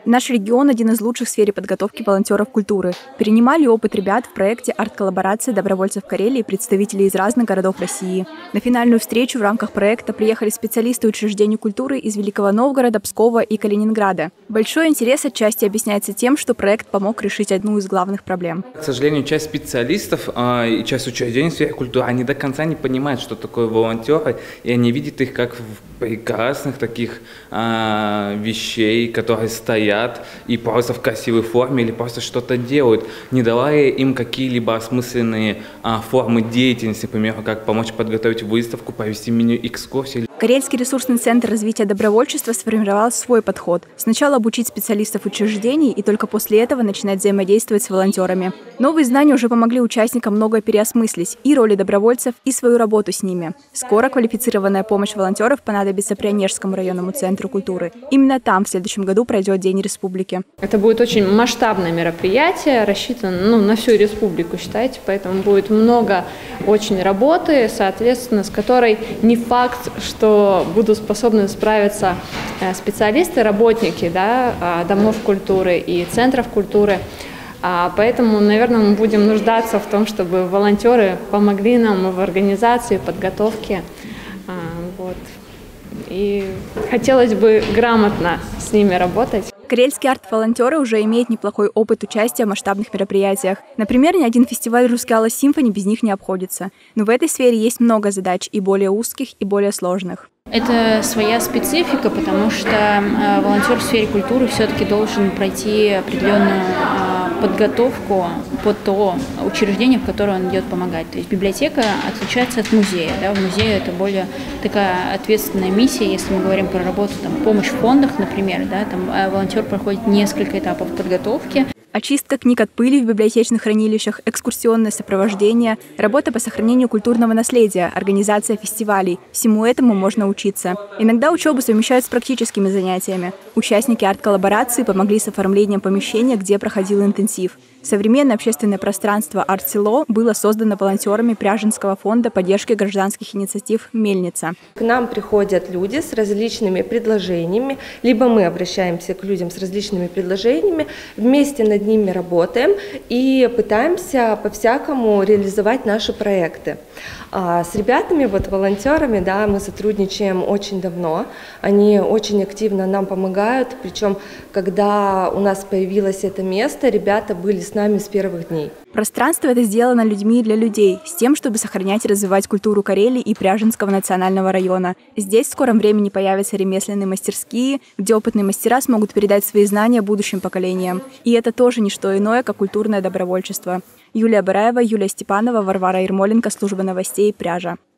Наш регион – один из лучших в сфере подготовки волонтеров культуры. Перенимали опыт ребят в проекте «Арт-коллаборация добровольцев Карелии» представители из разных городов России. На финальную встречу в рамках проекта приехали специалисты учреждений культуры из Великого Новгорода, Пскова и Калининграда. Большой интерес отчасти объясняется тем, что проект помог решить одну из главных проблем. К сожалению, часть специалистов и часть учреждений в сфере культуры, они до конца не понимают, что такое волонтеры, и они видят их как прекрасных таких вещей, которые стоят и просто в красивой форме или просто что-то делают, не давая им какие-либо осмысленные формы деятельности, например, как помочь подготовить выставку, провести меню-экскурсии. Карельский ресурсный центр развития добровольчества сформировал свой подход. Сначала обучить специалистов учреждений и только после этого начинать взаимодействовать с волонтерами. Новые знания уже помогли участникам многое переосмыслить – и роли добровольцев, и свою работу с ними. Скоро квалифицированная помощь волонтеров понадобится Прионежскому районному центру культуры. Именно там в следующем году пройдет День республики. Это будет очень масштабное мероприятие, рассчитано на всю республику, считайте, поэтому будет много очень работы, соответственно, с которой не факт, что будут способны справиться специалисты, работники домов культуры и центров культуры. Поэтому, наверное, мы будем нуждаться в том, чтобы волонтеры помогли нам в организации, подготовке. И хотелось бы грамотно с ними работать. Карельские арт-волонтеры уже имеют неплохой опыт участия в масштабных мероприятиях. Например, ни один фестиваль «Русский Алла Симфони» без них не обходится. Но в этой сфере есть много задач, и более узких, и более сложных. Это своя специфика, потому что волонтер в сфере культуры все-таки должен пройти определенную подготовку под то учреждение, в которое он идет помогать. То есть библиотека отличается от музея. В музее это более такая ответственная миссия, если мы говорим про работу, помощь в фондах, например, там волонтер проходит несколько этапов подготовки. Очистка книг от пыли в библиотечных хранилищах, экскурсионное сопровождение, работа по сохранению культурного наследия, организация фестивалей. Всему этому можно учиться. Иногда учебу совмещают с практическими занятиями. Участники арт-коллаборации помогли с оформлением помещения, где проходил интенсив. Современное общественное пространство «Арт-село» было создано волонтерами Пряженского фонда поддержки гражданских инициатив «Мельница». К нам приходят люди с различными предложениями, либо мы обращаемся к людям с различными предложениями, вместе над ними работаем и пытаемся по-всякому реализовать наши проекты. С ребятами, волонтерами, мы сотрудничаем очень давно, они очень активно нам помогают, причем, когда у нас появилось это место, ребята были с нами с первых дней. Пространство это сделано людьми и для людей, с тем, чтобы сохранять и развивать культуру Карелии и Пряженского национального района. Здесь в скором времени появятся ремесленные мастерские, где опытные мастера смогут передать свои знания будущим поколениям. И это тоже не что иное, как культурное добровольчество. Юлия Бараева, Юлия Степанова, Варвара Ермоленко, служба новостей «Пряжа».